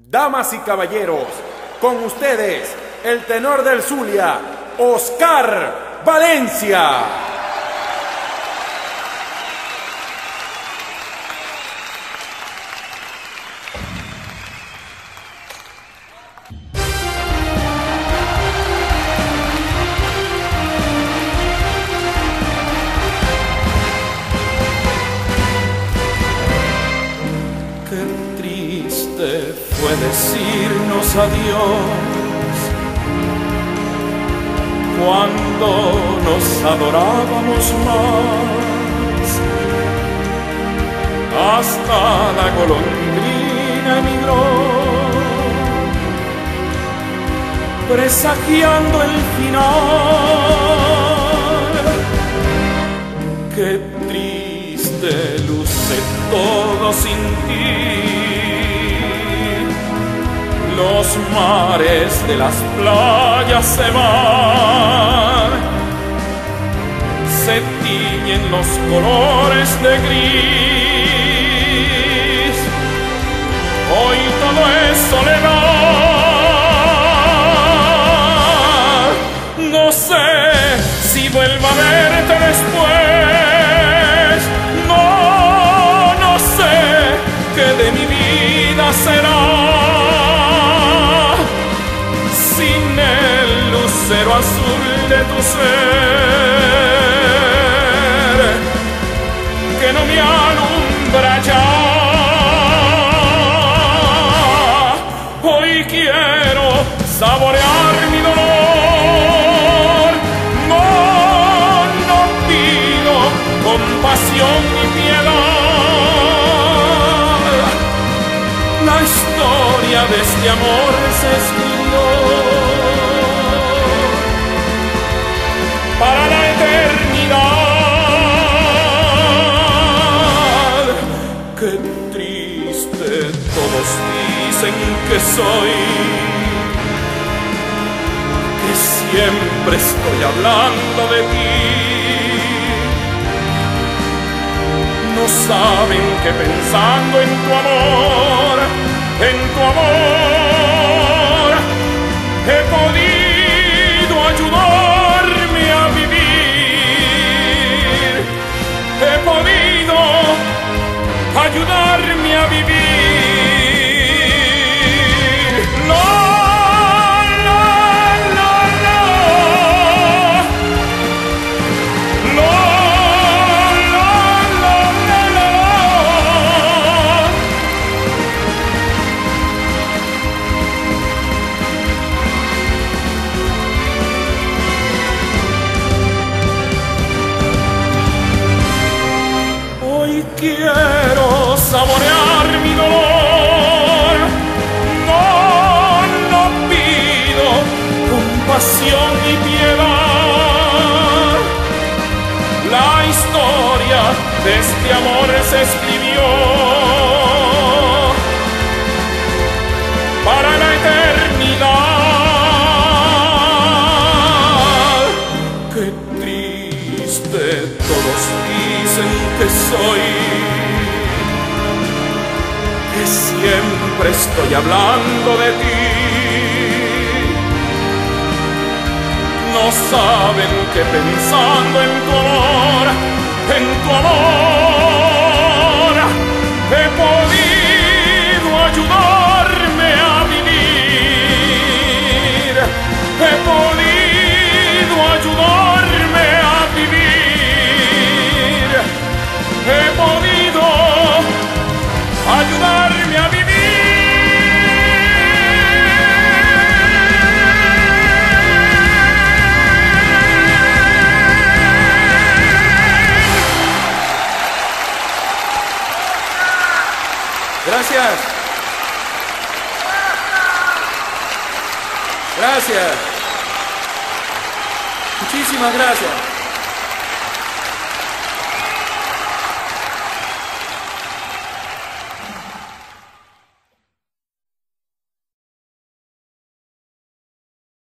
Damas y caballeros, con ustedes, el tenor del Zulia, Oscar Valencia. Qué triste fue decirnos adiós cuando nos adorábamos más. Hasta la golondrina emigró, presagiando el final. Qué triste luce todo sin ti. Los mares de las playas se van, se tiñen los colores de gris. Hoy todo es soledad. No sé si vuelva a verte después. No sé qué de mi vida será sin el lucero azul de tu ser, que no me alumbra ya. Hoy quiero saborear mi dolor. No pido compasión ni piedad. La historia de este amor se escribió para la eternidad. Qué triste todos dicen que soy, que siempre estoy hablando de ti. No saben que pensando en tu amor, he podido ayudarme a vivir. He podido ayudarme a vivir. Quiero saborear mi dolor. No pido compasión ni piedad. La historia de este amor se escribió para la eternidad. Qué triste todos dicen que soy, que siempre estoy hablando de ti. No saben que pensando en tu amor, he podido ayudarme a vivir. He podido ayudarme a vivir. He podido ayudarme a vivir. Gracias. Gracias. Muchísimas gracias.